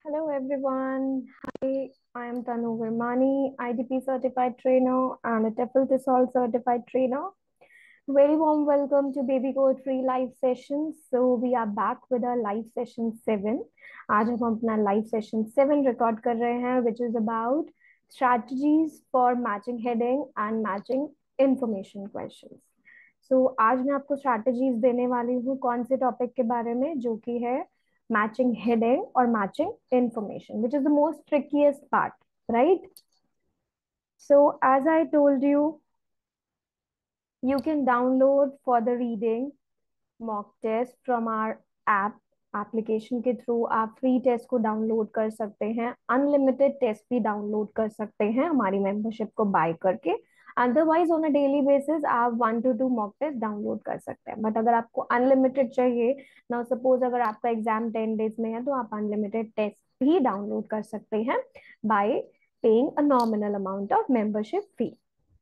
Hello everyone. Hi, I am Tanu Vermani, IDP certified trainer and a TEFL TESOL certified trainer. Very warm welcome to Baby Code Free live sessions. So we are back with our live session 7. आज हम अपना live session 7 record कर रहे हैं, which is about strategies for matching heading and matching information questions. So आज मैं आपको strategies देने वाली हूँ कौन से टॉपिक के बारे में, जो कि है matching heading or matching information, which is the most trickiest part, right? So as I told you, you can download for the reading mock test from our app. Application के थ्रू आप free test को download कर सकते हैं, unlimited test भी download कर सकते हैं हमारी मेंबरशिप को बाय करके। Otherwise on a daily basis आप 1 to 2 मॉक टेस्ट डाउनलोड कर सकते हैं, बट अगर आपको अनलिमिटेड चाहिए ना, सपोज अगर आपका एग्जाम 10 days में है तो आप अनलिमिटेड टेस्ट भी डाउनलोड कर सकते हैं by paying a nominal amount of membership fee.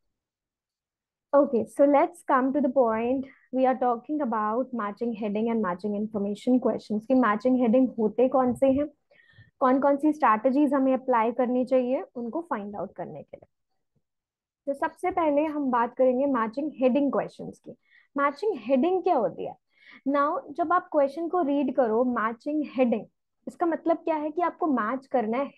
Okay, so let's come to the point. We are talking about matching heading and matching information questions कि matching heading होते कौन से हैं, कौन कौन सी strategies हमें apply करनी चाहिए उनको find out करने के लिए। तो सबसे पहले हम बात करेंगे matching heading questions की। matching heading क्या होती है? Now जब आप question को read करो matching heading, इसका मतलब क्या है कि आपको match करना है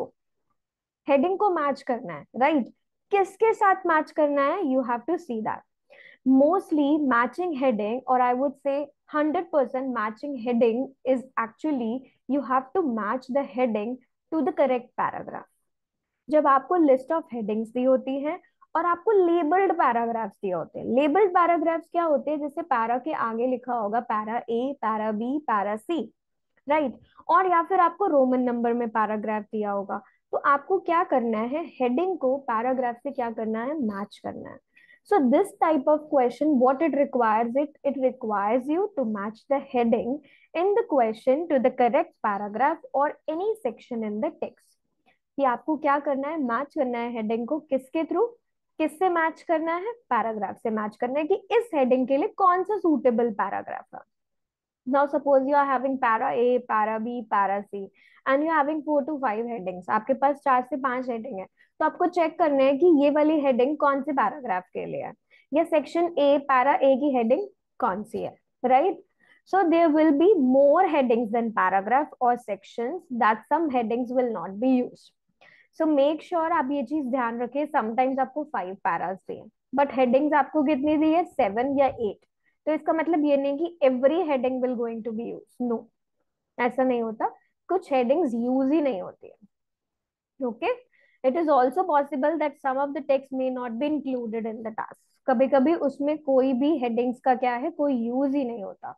heading को match करना है, right? किसके साथ match करना है? You have to see that. Mostly matching heading, or I would say 100% matching heading is actually you have to match the heading to the correct paragraph. जब आपको लिस्ट ऑफ हेडिंग्स दी होती हैं और आपको लेबल्ड पैराग्राफ्स दिए होते हैं। Labelled paragraphs क्या होते हैं? जैसे पैरा के आगे लिखा होगा para A, para B, para C, right? और या फिर आपको रोमन नंबर में पैराग्राफ दिया होगा, तो आपको क्या करना है, हेडिंग को पैराग्राफ से क्या करना है, मैच करना है। So this type of question, what it requires, it requires you to match the heading in the question to the correct paragraph or any section in the text. कि आपको क्या करना है, मैच करना है हेडिंग को किसके थ्रू, किससे मैच करना है, पैराग्राफ से मैच करना है कि इस हेडिंग के लिए कौन सा सूटेबल पैराग्राफ है। Now suppose you are having para A, para B, para C and you are having 4 to 5 headings, आपके पास 4 से 5 हेडिंग है, तो आपको चेक करना है कि ये वाली हेडिंग कौन से पैराग्राफ के लिए है, या सेक्शन ए पैरा ए की हेडिंग कौन सी है, right? So there will be more headings than paragraph or sections, that some headings will not be used. So make sure आप ये चीज ध्यान रखें, समटाइम्स आपको 5 पैरास दिए बट हेडिंग्स आपको कितनी दी है, 7 या 8। तो इसका मतलब ये नहीं कि every heading will going to be use, no, ऐसा नहीं होता। कुछ हेडिंग्स यूज ही नहीं होती है, okay? It is also possible that some of the text may not be included in the task. कभी कभी उसमें कोई भी हेडिंग्स का क्या है, कोई यूज ही नहीं होता।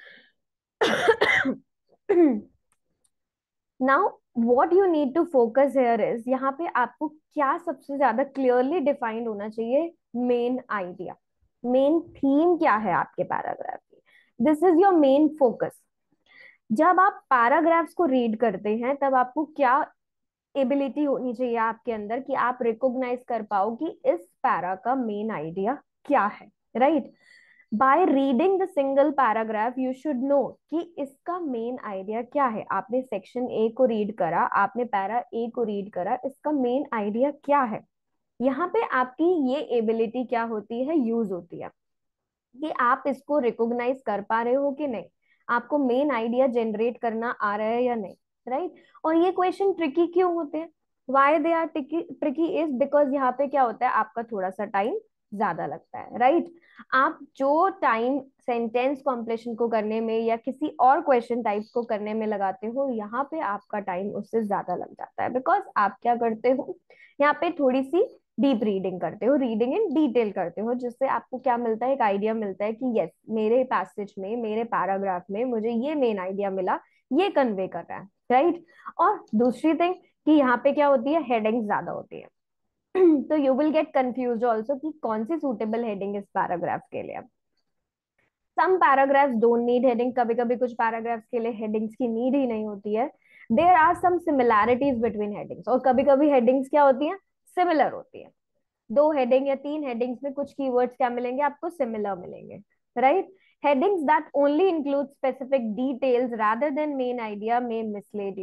Now what you need to focus here is, यहाँ पे आपको क्या सबसे ज्यादा क्लियरली डिफाइंड होना चाहिए, मेन आइडिया, मेन थीम क्या है आपके पैराग्राफ की, this is your main focus. जब आप पैराग्राफ्स को रीड करते हैं तब आपको क्या एबिलिटी होनी चाहिए आपके अंदर कि आप रिकॉग्नाइज कर पाओ कि इस पैरा का मेन आइडिया क्या है, right? By reading the single paragraph you should know कि इसका मेन आइडिया क्या है। आपने सेक्शन ए को रीड करा, आपने पैरा ए को रीड करा, इसका मेन आइडिया क्या है। यहाँ पे आपकी ये एबिलिटी क्या होती है, यूज होती है कि आप इसको रिकॉग्नाइज कर पा रहे हो कि नहीं, आपको मेन आइडिया जनरेट करना आ रहा है या नहीं, राइट? और ये क्वेश्चन ट्रिकी क्यों होते हैं, why they are tricky, tricky is because यहाँ पे क्या होता है, आपका थोड़ा सा टाइम ज्यादा लगता है, राइट? आप जो टाइम सेंटेंस कॉम्प्लेशन को करने में या किसी और क्वेश्चन टाइप को करने में लगाते हो, यहाँ पे आपका टाइम उससे ज्यादा लग जाता है, बिकॉज आप क्या करते हो, यहाँ पे थोड़ी सी डीप रीडिंग करते हो, रीडिंग इन डिटेल करते हो, जिससे आपको क्या मिलता है, एक आइडिया मिलता है कि यस, मेरे पैसेज में, मेरे पैराग्राफ में मुझे ये मेन आइडिया मिला, ये कन्वे कर रहा है, राइट? और दूसरी थिंग कि यहाँ पे क्या होती है, हेडिंग ज्यादा होती है। तो you will get confuse also कि कौन सी सुटेबल हेडिंग इस पैराग्राफ के लिए। Some paragraphs don't need heading, कभी कभी कुछ पैराग्राफ्स के लिए हेडिंग्स की नीड ही नहीं होती है। There are some similarities between headings, और कभी कभी हेडिंग्स क्या होती हैं, सिमिलर होती है। 2 हेडिंग या 3 हेडिंग्स में कुछ कीवर्ड्स क्या मिलेंगे आपको, सिमिलर मिलेंगे, right? Headings that only include specific details rather than main idea may mislead you.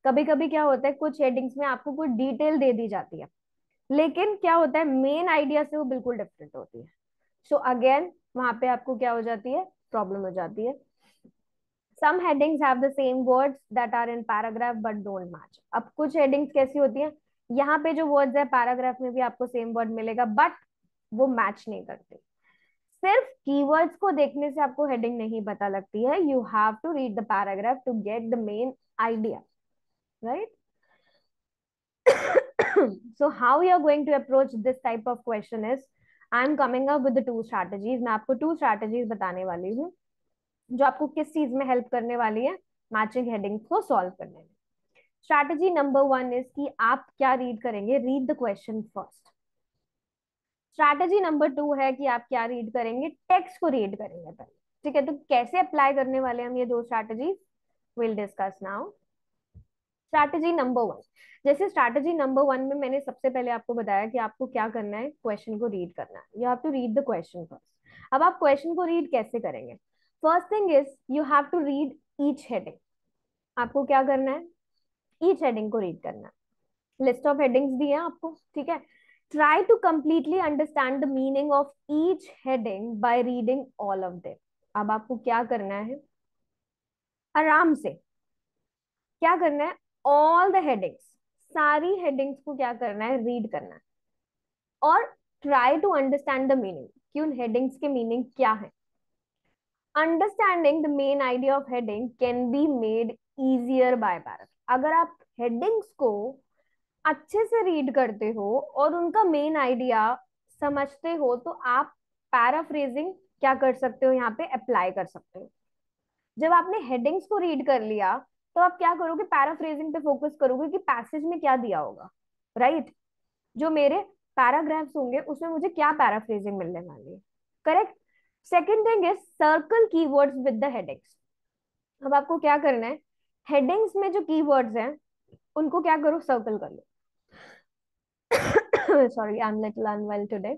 कभी कभी क्या होता है, कुछ हेडिंग्स में आपको कोई डिटेल दे दी जाती है, लेकिन क्या होता है मेन आइडिया से वो बिल्कुल डिफरेंट होती है। सो अगेन वहां पे आपको क्या हो जाती है, प्रॉब्लम हो जाती है। Some headings have the same words that are in paragraph but don't match. अब कुछ हेडिंग्स कैसी होती हैं, यहाँ पे जो वर्ड्स है पैराग्राफ में भी आपको सेम वर्ड मिलेगा, बट वो मैच नहीं करते। सिर्फ कीवर्ड्स को देखने से आपको हेडिंग नहीं पता लगती है, you have to read the paragraph to get the main idea, right? So how you are going to approach this type of question is, I am coming up with the two strategies. मैं आपको two strategies बताने वाली हूँ जो आपको किस चीज में हेल्प करने वाली है, मैचिंग हेडिंग को सॉल्व करने में। स्ट्रैटेजी नंबर वन इज कि आप क्या रीड करेंगे, read the question first. Strategy number two है कि आप क्या रीड करेंगे, टेक्स्ट को रीड करेंगे पहले। ठीक है, तो कैसे अप्लाई करने वाले हम ये दो strategy, will discuss now. Strategy number one, जैसे स्ट्रैटेजी नंबर वन में मैंने सबसे पहले आपको बताया कि आपको क्या करना है, क्वेश्चन को रीड करना है, you have to read the question first. अब आप क्वेश्चन को रीड कैसे करेंगे, first thing is you have to read each heading. आपको क्या करना है, ईच हेडिंग को रीड करना है। लिस्ट ऑफ हेडिंग्स दी है आपको, ठीक है। Try to completely understand the meaning of each heading by reading all of them. अब आपको क्या करना है, आराम से क्या करना है, ऑल द हेडिंग्स, सारी हेडिंग्स को क्या करना है, रीड करना है। और try to understand the meaning कि उन हेडिंग्स के मीनिंग क्या है। Understanding the main idea of heading can be made easier by paragraph. अगर आप हेडिंग्स को अच्छे से रीड करते हो और उनका मेन आइडिया समझते हो, तो आप पैराफ्रेजिंग क्या कर सकते हो, यहाँ पे अप्लाई कर सकते हो। जब आपने हेडिंग्स को रीड कर लिया, तो आप क्या करोगे, पैराफ्रेजिंग पे फोकस करोगे कि पैसेज में क्या दिया होगा, राइट? जो मेरे पैराग्राफ्स होंगे उसमें मुझे क्या पैराफ्रेजिंग मिलने वाली है, correct? Second thing is circle keywords with the headings. अब आपको क्या करना है, हेडिंग्स में जो कीवर्ड्स हैं उनको क्या करो, सर्कल कर लो। Sorry, I am little unwell today.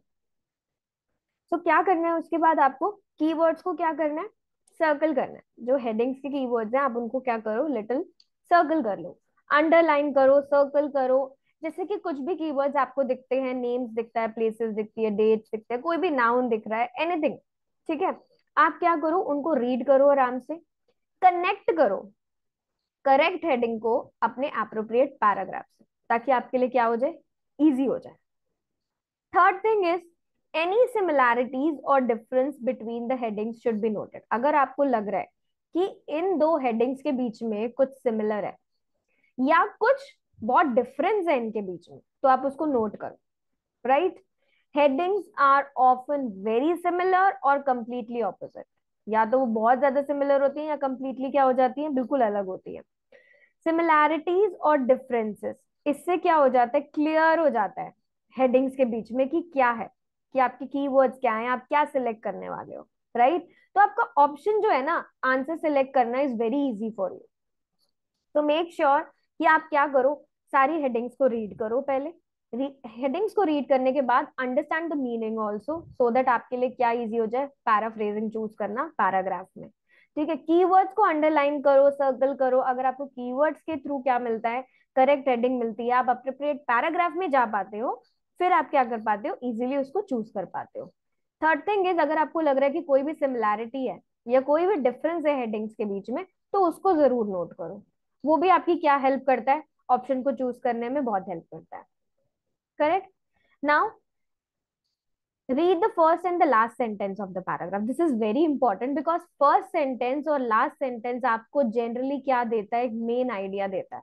तो क्या करना है, उसके बाद आपको कीवर्ड्स को क्या करना है, सर्कल करना है। जो हेडिंग्स के कीवर्ड्स हैं आप उनको क्या करो, लिटिल सर्कल कर लो, अंडरलाइन करो, सर्कल करो। जैसे कि कुछ भी कीवर्ड्स आपको दिखते हैं, नेम्स दिखता है, प्लेसेस दिखती है, डेट्स दिखते हैं, कोई भी नाउन दिख रहा है, एनीथिंग, ठीक है। आप क्या करो, उनको रीड करो आराम से, कनेक्ट करो करेक्ट हेडिंग को अपने एप्रोप्रिएट पैराग्राफ से, ताकि आपके लिए क्या हो जाए, इजी हो जाए। Third thing is any similarities और difference between the headings should be noted. अगर आपको लग रहा है कि इन दो हेडिंग्स के बीच में कुछ सिमिलर है या कुछ बहुत डिफरेंस है इनके बीच में, तो आप उसको नोट करो, right? Headings are often very similar और कंप्लीटली ऑपोजिट। या तो वो बहुत ज्यादा सिमिलर होती है या कंप्लीटली क्या हो जाती है, बिल्कुल अलग होती है। सिमिलैरिटीज और डिफरेंसेस, इससे क्या हो जाता है, क्लियर हो जाता है हेडिंग्स के बीच में कि क्या है, कि आपकी कीवर्ड्स क्या हैं, आप क्या सिलेक्ट करने वाले हो, राइट? तो आपका ऑप्शन जो है ना, आंसर सिलेक्ट करना is very easy for you. तो मेक श्योर कि आप क्या करो, सारी हेडिंग्स को रीड करो पहले। हेडिंग्स को रीड करने के बाद understand the meaning also, so that आपके लिए क्या इजी हो जाए, पैराफ्रेजिंग चूज करना पैराग्राफ में। ठीक है, कीवर्ड्स को अंडरलाइन करो, सर्कल करो। अगर आपको कीवर्ड्स के थ्रू क्या मिलता है, करेक्ट हेडिंग मिलती है, आप अप्रोप्रिएट पैराग्राफ में जा पाते हो, फिर आप क्या कर पाते हो, इजीली उसको चूज कर पाते हो। थर्ड थिंग इज, अगर आपको लग रहा है कि कोई भी सिमिलैरिटी है या कोई भी डिफरेंस है हेडिंग्स के बीच में, तो उसको जरूर नोट करो। वो भी आपकी क्या हेल्प करता है, ऑप्शन को चूज करने में बहुत हेल्प करता है, correct? Now read the first and the last sentence of the paragraph. This is very important because first sentence और last sentence आपको generally क्या देता है, एक मेन आइडिया देता है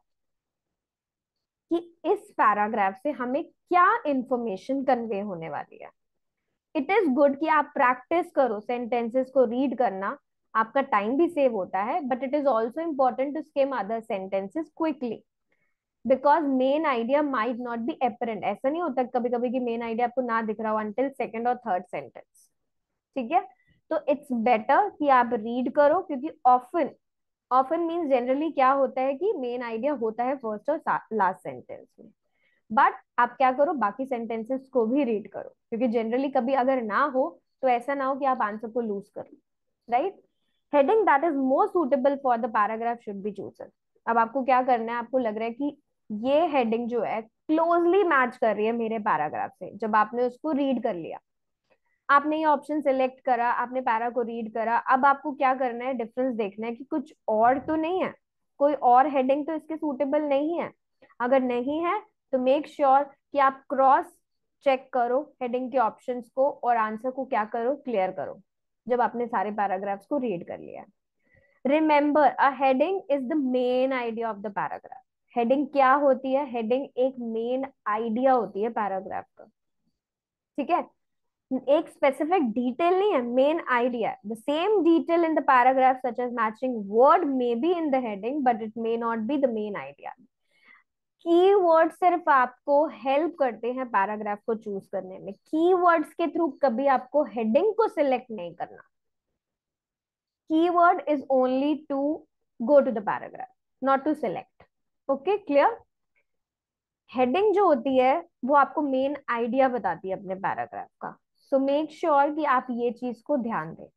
कि इस पैराग्राफ से हमें क्या इंफॉर्मेशन कन्वे होने वाली है। इट इज गुड कि आप प्रैक्टिस करो सेंटेंसेस को रीड करना, आपका टाइम भी सेव होता है, but it is also important to skim other sentences quickly, because main idea might not be apparent. ऐसा नहीं होता कभी कभी कि मेन आइडिया आपको ना दिख रहा हो अंटिल सेकंड और थर्ड सेंटेंस, ठीक है? तो इट्स बेटर कि आप रीड करो, क्योंकि ऑफन ऑफन मीन्स जनरली क्या होता है कि मेन आइडिया होता है फर्स्ट और लास्ट सेंटेंस में, बट आप क्या करो, बाकी सेंटेंसेस को भी रीड करो, क्योंकि जनरली कभी अगर ना हो तो ऐसा ना हो कि आप आंसर को लूज कर लो, right? Heading that is more suitable for the paragraph should be chosen. अब आपको क्या करना है, आपको लग रहा है कि ये हेडिंग जो है क्लोजली मैच कर रही है मेरे पैराग्राफ से। जब आपने उसको रीड कर लिया, आपने ये ऑप्शन सिलेक्ट करा, आपने पैरा को रीड करा, अब आपको क्या करना है, डिफरेंस देखना है कि कुछ और तो नहीं है, कोई और हेडिंग तो इसके सूटेबल नहीं है। अगर नहीं है तो मेक श्योर कि आप क्रॉस चेक करो हेडिंग के ऑप्शंस को और आंसर को क्या करो, क्लियर करो, जब आपने सारे पैराग्राफ्स को रीड कर लिया। Remember, a heading is the main idea of the paragraph. Heading क्या होती है, हेडिंग एक मेन आइडिया होती है पैराग्राफ का, ठीक है, एक स्पेसिफिक डिटेल नहीं है, main idea. The same detail in the paragraph such as matching word may be in the heading but it may not be the main idea. Keyword सिर्फ आपको हेल्प करते हैं पैराग्राफ को चूज करने में, keywords के थ्रू कभी आपको हेडिंग को सिलेक्ट नहीं करना। Keyword is only to go to the paragraph, not to select. Okay, clear. Heading जो होती है वो आपको मेन आइडिया बताती है अपने पैराग्राफ का। सो मेक श्योर कि आप ये चीज को ध्यान दें।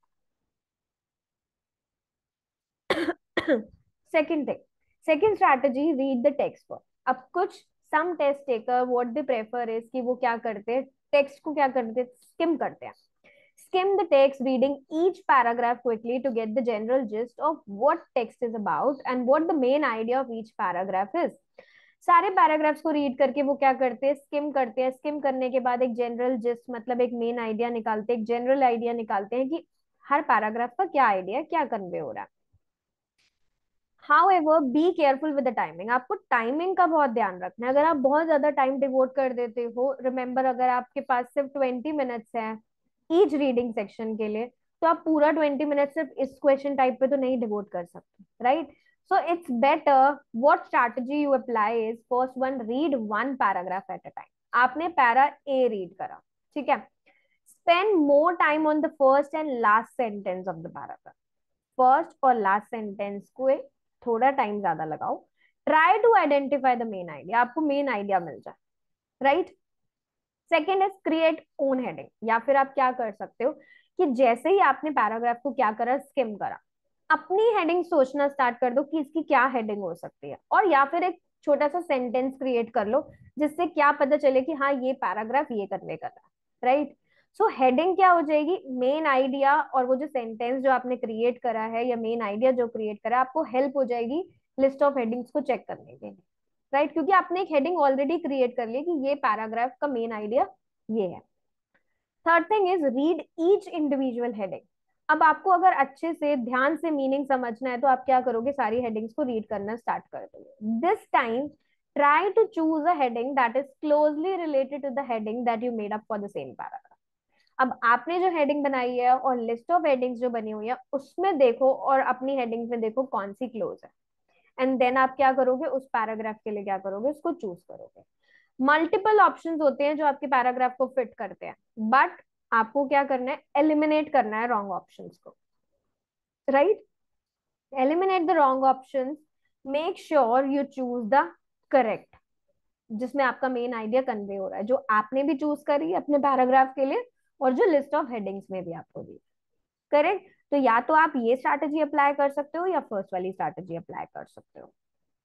Second thing, second strategy, read the text first. अब कुछ some test taker what they prefer is कि वो क्या करते हैं, टेक्स्ट को क्या करते हैं, स्किम करते हैं। Skim the text, reading each paragraph quickly to get the general gist of what text is about and what the main idea of each paragraph is. सारे पैराग्राफ्स को रीड करके वो क्या करते हैं, स्किम करते हैं। स्किम करने के बाद एक जनरल जिस्ट, मतलब एक मेन आइडिया निकालते हैं, एक जनरल आइडिया निकालते हैं कि हर पैराग्राफ का क्या आइडिया, क्या कन्वे हो रहा है। However, be careful with the timing. आपको टाइमिंग का बहुत ध्यान रखना है। अगर आप बहुत ज्यादा टाइम डिवोट कर देते हो, रिमेंबर अगर आपके पास सिर्फ 20 मिनट्स है ईच रीडिंग सेक्शन के लिए, तो आप पूरा 20 मिनट सिर्फ इस क्वेश्चन टाइप पे तो नहीं डिवोट कर सकते, right. So it's better, what strategy you apply is, first one, read one paragraph at a time. आपने पैरा ए रीड करा, ठीक है, spend more time on the first and last sentence of the paragraph. First और last sentence को थोड़ा time ज्यादा लगाओ। Try to identify the main idea, आपको मेन आइडिया मिल जाए, right. Second is create own heading, या फिर आप क्या कर सकते हो कि जैसे ही आपने पैराग्राफ को क्या करा, स्किम करा, अपनी हेडिंग सोचना स्टार्ट कर दो कि इसकी क्या हेडिंग हो सकती है, और या फिर एक छोटा सा सेंटेंस क्रिएट कर लो जिससे क्या पता चले कि हाँ ये पैराग्राफ ये कन्वे कर रहा है, राइट। सो हेडिंग क्या हो जाएगी, मेन आइडिया, और वो जो सेंटेंस जो आपने क्रिएट करा है या मेन आइडिया जो क्रिएट करा है, आपको हेल्प हो जाएगी लिस्ट ऑफ हेडिंग्स को चेक करने के लिए, राइट, क्योंकि आपने एक हेडिंग ऑलरेडी क्रिएट कर ली कि ये पैराग्राफ का मेन आइडिया ये है। Third thing is read each individual heading. अब आपको अगर अच्छे से ध्यान से मीनिंग समझना है तो आप क्या करोगे, सारी हेडिंग्स को रीड करना स्टार्ट कर दोगे। This time try to choose a heading that is closely related to the heading that you made up for the same paragraph. अब आपने जो हेडिंग बनाई है और लिस्ट ऑफ हेडिंग्स जो बनी हुई है उसमें देखो, और अपनी हेडिंग्स में देखो कौन सी क्लोज है, एंड देन आप क्या करोगे, उस पैराग्राफ के लिए क्या करोगे, उसको चूज करोगे। मल्टीपल ऑप्शंस होते हैं जो आपके पैराग्राफ को फिट करते हैं, बट आपको क्या करना है, एलिमिनेट करना है रॉन्ग ऑप्शंस को, right. Eliminate the wrong options, make sure you choose the correct, जिसमें आपका मेन आइडिया कन्वे हो रहा है, जो आपने भी चूज करी है अपने पैराग्राफ के लिए और जो लिस्ट ऑफ हेडिंग्स में भी आपको दी, करेक्ट। तो या तो आप ये स्ट्रैटेजी अप्लाई कर सकते हो या फर्स्ट वाली स्ट्रैटेजी अप्लाई कर सकते हो।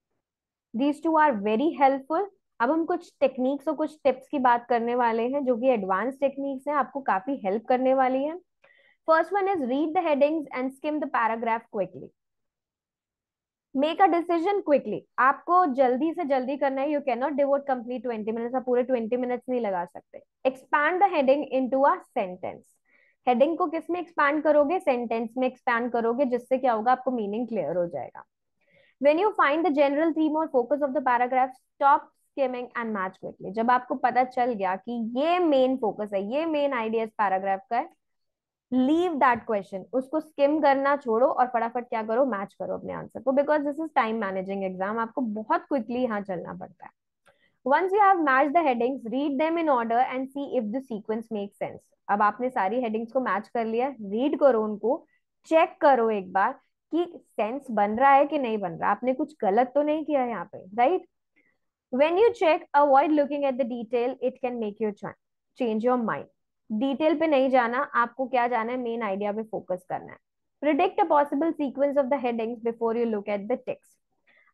These two are very helpful. अब हम कुछ टेक्निक्स और कुछ टिप्स की बात करने वाले हैं जो कि एडवांस टेक्निक्स हैं, आपको काफी हेल्प करने वाली हैं। First one is read the headings and skim the paragraph quickly. Make a decision quickly, आपको जल्दी से जल्दी करना है। You can not devote complete 20 minutes, आप पूरे 20 मिनट्स नहीं लगा सकते। Expand the heading into a sentence. Heading को किस में एक्सपैंड करोगे, सेंटेंस में एक्सपैंड करोगे, जिससे क्या होगा, आपको मीनिंग क्लियर हो जाएगा। When you find the general theme or focus of the paragraph, stop skimming and match quickly. जब आपको पता चल गया कि ये मेन फोकस है, ये मेन आइडिया इस पैराग्राफ का है, लीव दैट क्वेश्चन, उसको स्किम करना छोड़ो और फटाफट क्या करो, मैच करो अपने आंसर को, because this is time managing exam, आपको बहुत क्विकली यहाँ चलना पड़ता है। Once you have matched the headings, read them in order and see if the sequence makes sense. अब आपने सारी हेडिंग्स को मैच कर लिया, रीड करो उनको, चेक करो एक बार कि सेंस बन रहा है कि नहीं बन रहा, आपने कुछ गलत तो नहीं किया यहाँ पे, right. When you check, avoid looking at the detail, it can make you change your mind. Detail पे नहीं जाना, आपको क्या जाना है, मेन आइडिया पे फोकस करना है। Predict a possible sequence of the headings before you look at the text.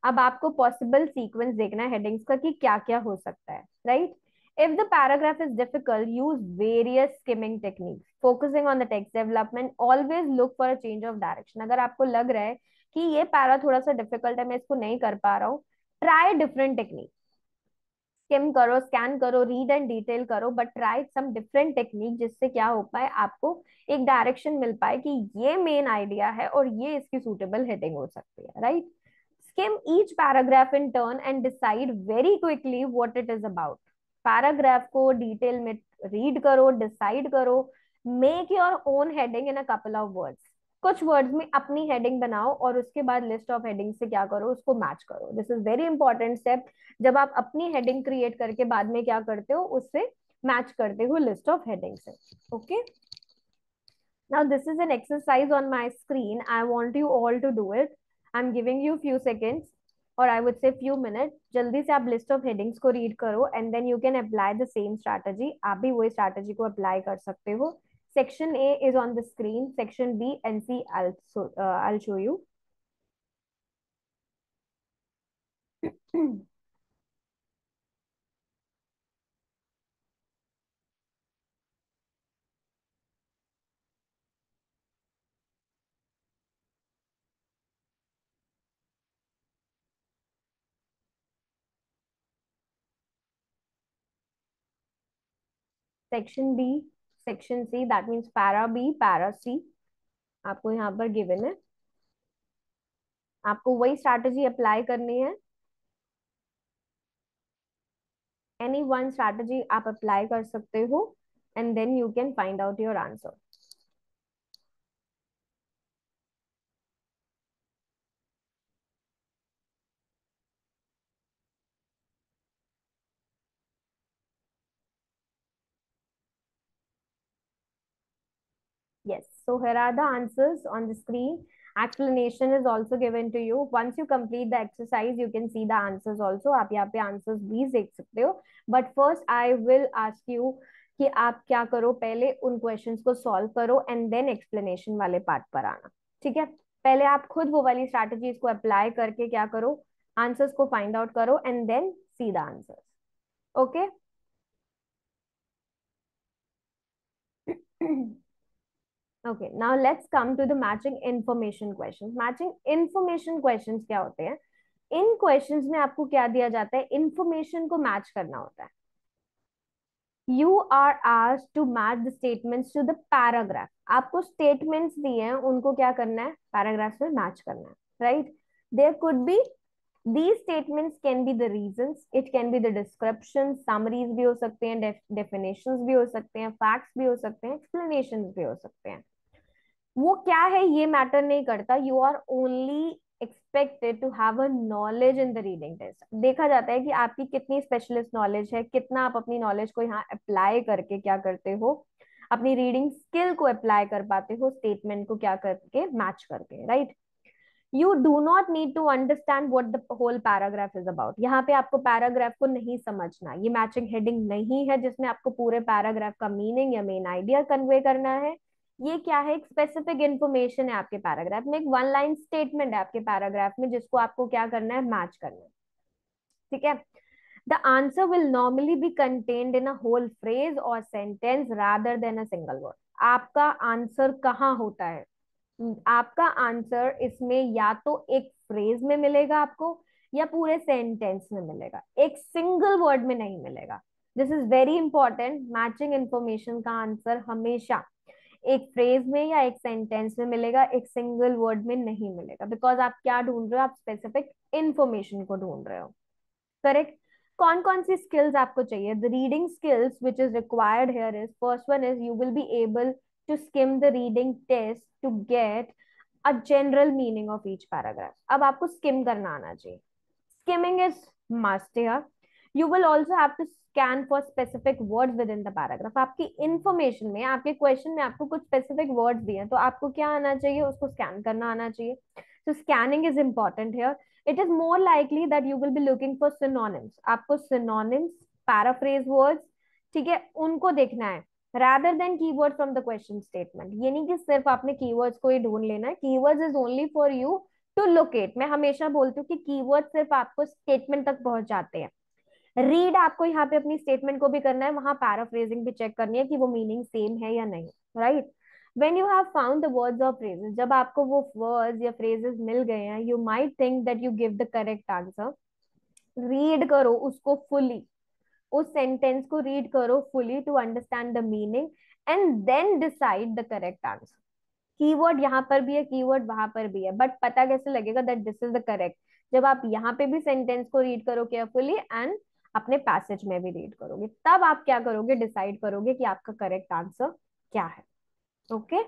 अब आपको पॉसिबल सीक्वेंस देखना है हेडिंग्स का कि क्या क्या हो सकता है, right? If the paragraph is difficult, use various skimming techniques. Focusing on the text development, always look for a change of direction. अगर आपको लग रहा है कि ये पैरा थोड़ा सा डिफिकल्ट है, मैं इसको नहीं कर पा रहा हूँ, ट्राई डिफरेंट टेक्निक। स्किम करो, स्कैन करो, रीड एंड डिटेल करो, but try some different technique, जिससे क्या हो पाए, आपको एक डायरेक्शन मिल पाए कि ये मेन आइडिया है और ये इसकी सुटेबल हेडिंग हो सकती है, right? Skim each paragraph in turn and decide very quickly what it is about. Paragraph को डिटेल में रीड करो, डिसाइड करो, make your own heading in a couple of words. कुछ वर्ड्स में अपनी हेडिंग बनाओ और उसके बाद लिस्ट ऑफ हेडिंग से क्या करो, उसको मैच करो। This is very important step. जब आप अपनी हेडिंग क्रिएट करके बाद में क्या करते हो, उससे मैच करते हो लिस्ट ऑफ हेडिंग से। Okay, now this is an exercise on my screen. I want you all to do it. I'm giving you few seconds, or I would say few minutes. जल्दी से आप list of headings को read करो and then you can apply the same strategy. आप भी वही strategy को apply कर सकते हो. Section A is on the screen. Section B and C I'll show you. Section B, Section C, that means para B, para C. आपको यहाँ पर given है, आपको वही strategy apply करनी है। Any one strategy आप apply कर सकते हो and then you can find out your answer. Yes, so here are the answers on the screen. Explanation is also given to you. Once you complete the exercise, you can see the answers also. आप यहाँ पे answers भी देख सकते हो. But first, I will ask you कि आप क्या करो, पहले उन questions को solve करो and then explanation वाले part पर आना. ठीक है? पहले आप खुद वो वाली strategies को apply करके क्या करो, answers को find out करो and then see the answers. Okay? Okay, now let's come to the matching information questions. Matching information questions क्या होते हैं? इन क्वेश्चंस में आपको क्या दिया जाता है, इंफॉर्मेशन को मैच करना होता है। You are asked to match the statements to the paragraph. आपको स्टेटमेंट्स दिए हैं, उनको क्या करना है, पैराग्राफ में मैच करना है, right? There could be these statements can be the reasons, it can be the descriptions, summaries भी हो सकते हैं, definitions भी हो सकते हैं, facts भी हो सकते हैं, explanations भी हो सकते हैं। वो क्या है ये मैटर नहीं करता, you are only expected to have a knowledge in the reading test. देखा जाता है कि आपकी कितनी स्पेशलिस्ट नॉलेज है, कितना आप अपनी नॉलेज को यहाँ अप्लाई करके क्या करते हो, अपनी रीडिंग स्किल को अप्लाई कर पाते हो, स्टेटमेंट को क्या करके मैच करके, right? You do not need to understand what the whole paragraph is about. यहाँ पे आपको पैराग्राफ को नहीं समझना, ये मैचिंग हेडिंग नहीं है जिसमें आपको पूरे पैराग्राफ का मीनिंग या मेन आइडिया कन्वे करना है। ये क्या है, एक स्पेसिफिक इंफॉर्मेशन है आपके पैराग्राफ में, एक वन लाइन स्टेटमेंट है आपके पैराग्राफ में, जिसको आपको क्या करना है, मैच करना है। ठीक है? The answer will normally be contained in a whole phrase or sentence rather than a single word. आपका आंसर कहाँ होता है, आपका आंसर इसमें या तो एक फ्रेज में मिलेगा आपको, या पूरे सेंटेंस में मिलेगा, एक सिंगल वर्ड में नहीं मिलेगा। This is very important. Matching information का आंसर हमेशा एक फ्रेज में या एक सेंटेंस में मिलेगा, एक सिंगल वर्ड में नहीं मिलेगा, बिकॉज आप क्या ढूंढ रहे हो, आप स्पेसिफिक इंफॉर्मेशन को ढूंढ रहे हो। करेक्ट? कौन कौन सी स्किल्स आपको चाहिए, the reading skills which is required here is, first one is you will be able to skim the reading test to get a general meaning of each paragraph. अब आपको skim करना आना चाहिए, skimming is must here. You will also have to scan for specific words within the paragraph. आपकी information में, आपके question में आपको कुछ specific words दिए हैं, तो आपको क्या आना चाहिए, उसको scan करना आना चाहिए। So scanning is important here. It is more likely that you will be looking for synonyms. आपको synonyms, paraphrase words, ठीक है, उनको देखना है, rather than keywords from the question statement. ये नहीं कि सिर्फ आपने keywords को ही ढूंढ लेना है, keywords is only for you to locate, मैं हमेशा बोलती हूँ कि कीवर्ड सिर्फ आपको स्टेटमेंट तक पहुंच जाते हैं। रीड आपको यहाँ पे अपनी स्टेटमेंट को भी करना है, वहां पैराफ्रेजिंग भी चेक करनी है कि वो मीनिंग सेम है या नहीं, right. When you have found the words or phrases, जब आपको वो वर्ड्स या फ्रेजेस मिल गए हैं, you might think that you give the correct answer. Read करो उसको फुली, उस सेंटेंस को रीड करो fully to understand the meaning and then decide the correct answer. Keyword यहाँ पर भी है, कीवर्ड वहां पर भी है, बट पता कैसे लगेगा that this is the correct? जब आप यहाँ पे भी सेंटेंस को रीड करो केयरफुली एंड अपने पैसेज में भी रीड करोगे, तब आप क्या करोगे, डिसाइड करोगे कि आपका करेक्ट आंसर क्या है। Okay,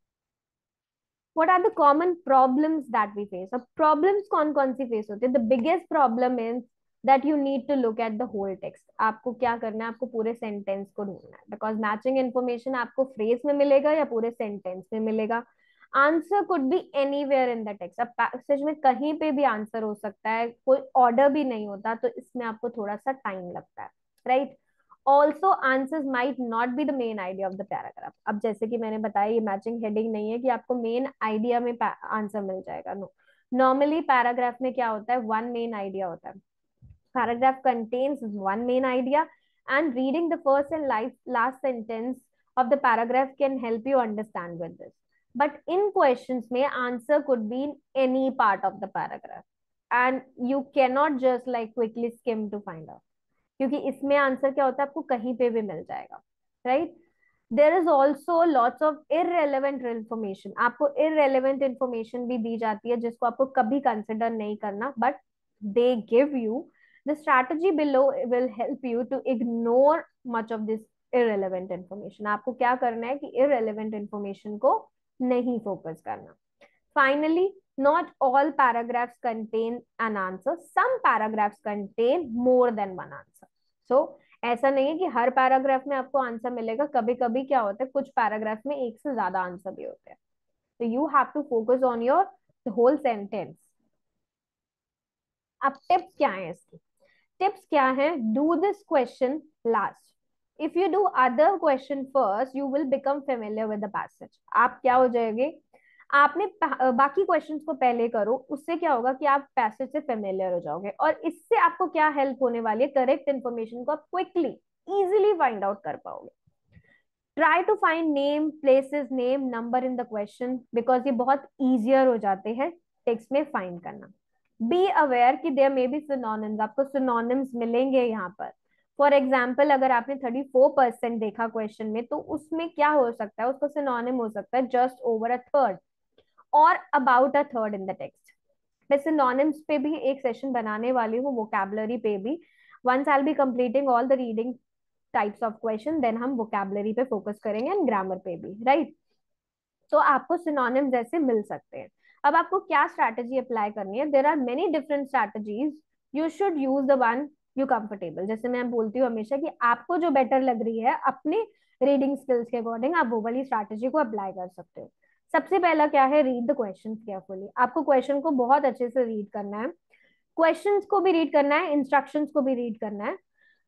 what are the common problems that we face? अब problems कौन कौन सी फेस होती है? The biggest problem is that you need to look at the whole text. आपको क्या करना है, आपको पूरे सेंटेंस को ढूंढना है, बिकॉज मैचिंग इन्फॉर्मेशन आपको फ्रेज में मिलेगा या पूरे सेंटेंस में मिलेगा। Answer could be anywhere in the text, अब पैसेज में कहीं पे भी आंसर हो सकता है, कोई ऑर्डर भी नहीं होता, तो इसमें आपको थोड़ा सा टाइम लगता है, राइट। Also answers might not be the main idea of the paragraph. अब जैसे कि मैंने बताया, ये मैचिंग हेडिंग नहीं है कि आपको मेन आइडिया में आंसर मिल जाएगा, नो। नॉर्मली पैराग्राफ में क्या होता है, वन मेन आइडिया होता है। Paragraph contains one main idea and reading the first and last sentence of the paragraph can help you understand with this. But in questions में answer could be in any part of the paragraph and you cannot just like quickly skim to find out, क्योंकि इसमें answer क्या होता है, आपको कहीं पे भी मिल जाएगा, right. There is also lots of irrelevant information, आपको इररेलेवेंट इन्फॉर्मेशन भी दी जाती है जिसको आपको कभी कंसिडर नहीं करना, but they give you the strategy below will help you to ignore much of this irrelevant information. आपको क्या करना है कि इररेलेवेंट इन्फॉर्मेशन को नहीं फोकस करना। Finally, not all paragraphs contain an answer. Some paragraphs contain more than one answer. So, ऐसा नहीं है कि हर पैराग्राफ में आपको आंसर मिलेगा, कभी कभी क्या होता है, कुछ पैराग्राफ में एक से ज्यादा आंसर भी होते हैं। तो you have to focus on your whole sentence. अब टिप्स क्या है इसकी? टिप्स क्या है? Do this question last, if you do other question first you will become familiar with the passage. आप क्या हो जाएंगे, आपने बाकी क्वेश्चंस को पहले करो, उससे क्या होगा कि आप पैसेज से फेमिलियर हो जाओगे, और इससे आपको क्या हेल्प होने वाली है, करेक्ट इन्फॉर्मेशन को आप क्विकली इजीली फाइंड आउट कर पाओगे। Try to find name, places, name, number in the question, because ये बहुत इजियर हो जाते हैं टेक्स्ट में फाइंड करना। बी अवेयर कि देयर मे बी सिनोनिम्स, आपको सिनोनिम्स मिलेंगे यहाँ पर। फॉर एग्जाम्पल, अगर आपने 34% देखा क्वेश्चन में, तो उसमें क्या हो सकता है, उसका सिनोनिम हो सकता है just over a third or about a third in the text. मैं सिनोनिम्स पे भी एक सेशन बनाने वाली हूँ, वोकैबुलरी पे भी। Once I will be completing all the reading types of question, then हम वोकैबुलरी पे फोकस करेंगे एंड ग्रामर पे भी, राइट। तो आपको सिनोनिम्स ऐसे मिल सकते हैं। अब आपको क्या स्ट्रैटेजी अप्लाई करनी है, there are many different strategies, you should use the one you comfortable. जैसे मैं बोलती हूँ हमेशा कि आपको जो बेटर लग रही है अपने रीडिंग स्किल्स के अकॉर्डिंग, आप वो वाली स्ट्रैटेजी को अप्लाई कर सकते हो। सबसे पहला क्या है, रीड द क्वेश्चन केयरफुली। आपको क्वेश्चन को बहुत अच्छे से रीड करना है, क्वेश्चंस को भी रीड करना है, इंस्ट्रक्शंस को भी रीड करना है।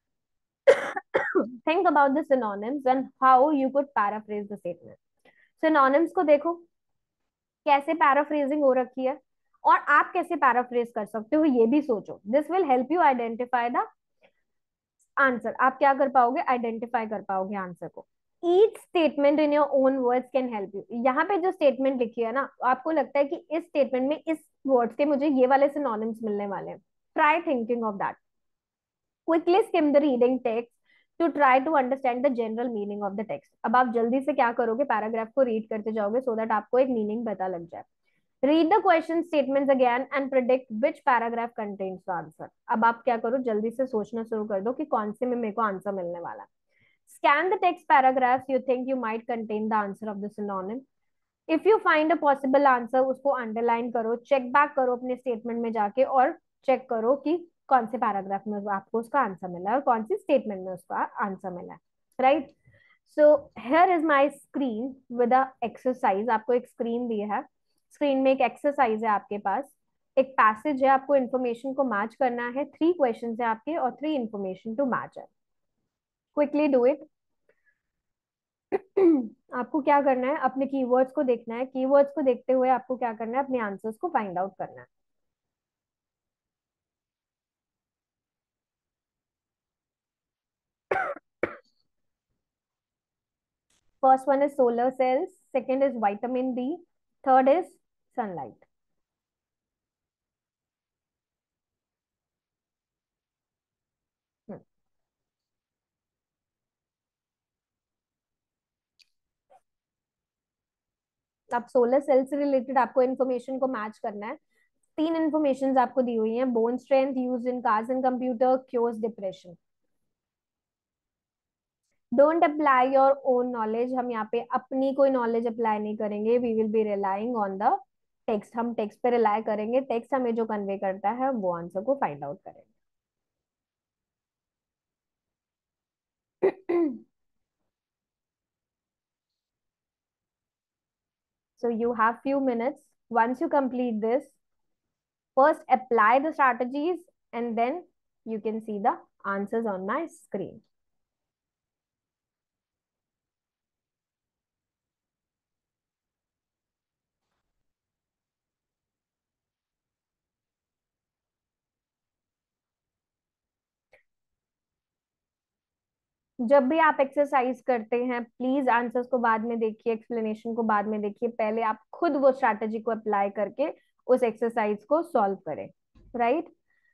Think about the synonyms and how you could paraphrase the statement. Synonyms को देखो कैसे पैराफ्रेजिंग हो रखी है, और आप कैसे पैराफ्रेज कर सकते हो ये भी सोचो। This will help you identify the answer. आप क्या कर पाओगे, आइडेंटिफाई कर पाओगे आंसर को। Each statement in your own words can help you. यहाँ पे जो स्टेटमेंट लिखी है ना, आपको लगता है कि इस स्टेटमेंट में इस वर्ड्स के मुझे ये वाले सिनोनिम्स मिलने वाले हैं, try thinking of that. Quickly skim the reading text to try to understand the general meaning of the text. अब आप जल्दी से क्या करोगे, पैराग्राफ को रीड करते जाओगे सो दैट आपको एक मीनिंग पता लग जाए। Read the question statements again and predict which paragraph contains the answer. अब आप क्या करो, जल्दी से सोचना शुरू कर दो कि कौन से में मेरे को आंसर मिलने वाला है। Scan the text paragraphs you think you might contain the answer of the synonym. If you find a possible answer, उसको अंडरलाइन करो, चेक बैक करो अपने स्टेटमेंट में जाके, और चेक करो कि कौन से पैराग्राफ में आपको उसका आंसर मिला है और कौन सी स्टेटमेंट में उसका आंसर मिला है, right. So here is my screen with a exercise. आपको एक स्क्रीन दी है, स्क्रीन में एक एक्सरसाइज है आपके पास, एक पैसेज है, आपको इन्फॉर्मेशन को मैच करना है, 3 क्वेश्चन है आपके और 3 इन्फॉर्मेशन टू मैच है। Quickly do it. आपको क्या करना है, अपने कीवर्ड्स को देखना है, कीवर्ड्स को देखते हुए आपको क्या करना है, अपने आंसर्स को फाइंड आउट करना है। First one is solar cells, second is vitamin D, third is sunlight. अब सोलर सेल से रिलेटेड आपको इन्फॉर्मेशन को मैच करना है। तीन इन्फॉर्मेशन आपको दी हुई है, bone strength use in cars and computer, cures depression. Don't apply your own knowledge, हम यहाँ पे अपनी कोई नॉलेज अप्लाई नहीं करेंगे, we will be relying on the text, हम टेक्स्ट पे रिलाई करेंगे, टेक्स्ट हमें जो कन्वे करता है वो आंसर को फाइंड आउट करेंगे। So you have few minutes. Once you complete this, first apply the strategies and then you can see the answers on my screen. जब भी आप एक्सरसाइज करते हैं प्लीज आंसर्स को बाद में देखिए, एक्सप्लेनेशन को बाद में देखिए, पहले आप खुद वो स्ट्रैटेजी को अप्लाई करके उस एक्सरसाइज को सॉल्व करें, right?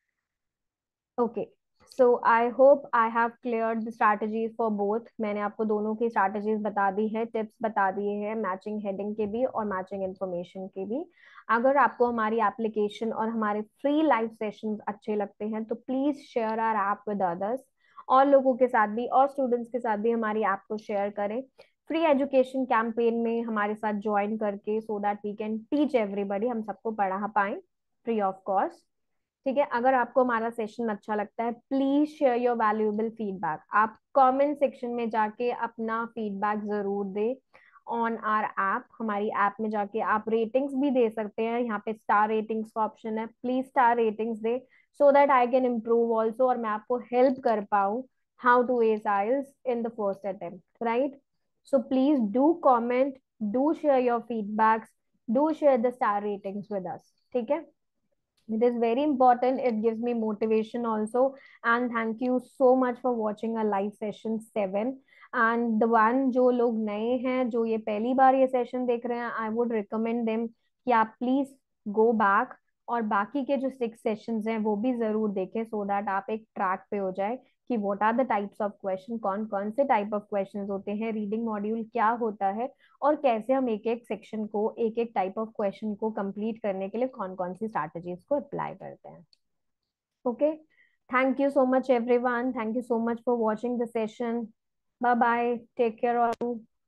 Okay, so I hope I have cleared the strategies for both. मैंने आपको दोनों की स्ट्रैटेजीज बता दी है, टिप्स बता दिए हैं, मैचिंग हेडिंग के भी और मैचिंग इंफॉर्मेशन के भी। अगर आपको हमारी एप्लीकेशन और हमारे फ्री लाइव सेशंस अच्छे लगते हैं तो please share our app with others, और लोगों के साथ भी और स्टूडेंट्स के साथ भी हमारी ऐप को शेयर करें। फ्री एजुकेशन कैंपेन में हमारे साथ ज्वाइन करके, so that we can teach everybody, हम सबको पढ़ा पाएं फ्री ऑफ कॉस्ट। ठीक है, अगर आपको हमारा सेशन अच्छा लगता है please share your valuable feedback, आप कमेंट सेक्शन में जाके अपना फीडबैक जरूर दे ऑन आर ऐप। हमारी ऐप में जाके आप रेटिंग्स भी दे सकते हैं, यहाँ पे स्टार रेटिंग्स का ऑप्शन है, प्लीज स्टार रेटिंग्स दे so that I can improve also, और मैं आपको हेल्प कर पाऊँ how to ace IELTS in the first attempt, right? So please do comment, do share your feedbacks, do share the star ratings with us, ठीक है? It is very important. It gives me motivation also. And thank you so much for watching our live session 7. And the one जो लोग नए हैं, जो ये पहली बार ये सेशन देख रहे हैं, I would recommend them कि आप प्लीज गो बैक और बाकी के जो 6 सेशंस हैं वो भी जरूर देखें, सो दैट आप एक ट्रैक पे हो जाए कि what are the types of question, कौन कौन से टाइप ऑफ क्वेश्चंस होते हैं, रीडिंग मॉड्यूल क्या होता है, और कैसे हम एक एक सेक्शन को, एक एक टाइप ऑफ क्वेश्चन को कंप्लीट करने के लिए कौन कौन सी स्ट्रैटेजीज को अप्लाई करते हैं। Okay, thank you so much everyone, thank you so much for watching the session. Bye bye, take care all.